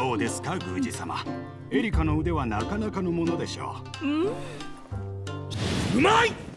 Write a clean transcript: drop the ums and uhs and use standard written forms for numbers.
どうですか、宮司様。エリカの腕はなかなかのものでしょう。 うまい。